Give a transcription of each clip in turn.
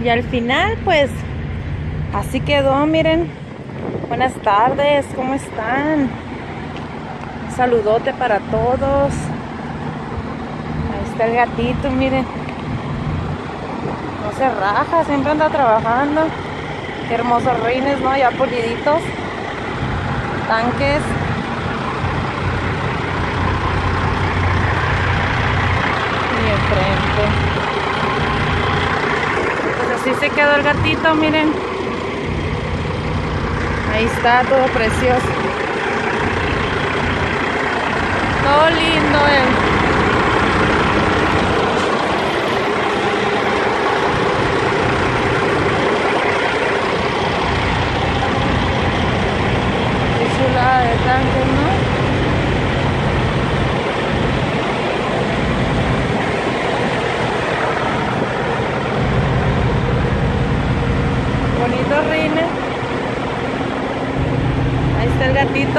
Y al final, pues, así quedó, miren. Buenas tardes, ¿cómo están? Un saludote para todos. Ahí está el gatito, miren. No se raja, siempre anda trabajando. Qué hermosos rines, ¿no? Ya puliditos. Tanques. Y enfrente. Pues así se quedó el gatito, miren. Ahí está, todo precioso. Todo lindo, Qué chulada de tanque, ¿no? Bonito rines. Ahí está el gatito.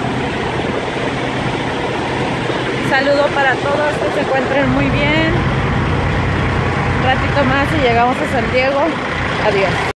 Un saludo para todos, que se encuentren muy bien. Un ratito más y llegamos a San Diego. Adiós.